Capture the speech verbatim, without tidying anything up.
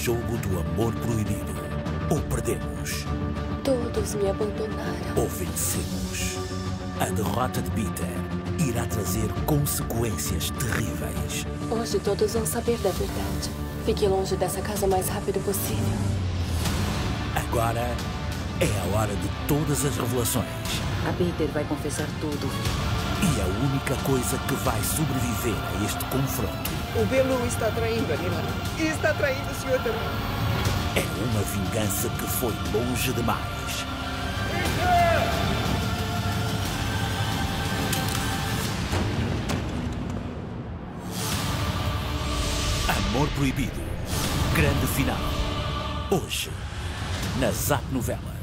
jogo do amor proibido. Ou perdemos. Todos me abandonaram. Ou vencemos. A derrota de Peter irá trazer consequências terríveis. Hoje todos vão saber da verdade. Fique longe dessa casa o mais rápido possível. Agora é a hora de todas as revelações. A Peter vai confessar tudo. E a única coisa que vai sobreviver a este confronto... O Belu está traindo a Nilana. E está traindo o senhor também. É uma vingança que foi longe demais. Amor Proibido. Grande final. Hoje, na Zap Novela.